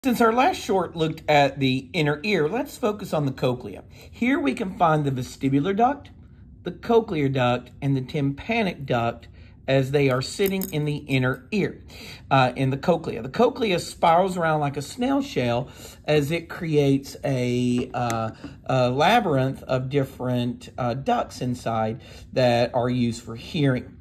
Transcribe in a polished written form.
Since our last short looked at the inner ear, let's focus on the cochlea. Here we can find the vestibular duct, the cochlear duct, and the tympanic duct as they are sitting in the inner ear, in the cochlea. The cochlea spirals around like a snail shell as it creates a labyrinth of different ducts inside that are used for hearing.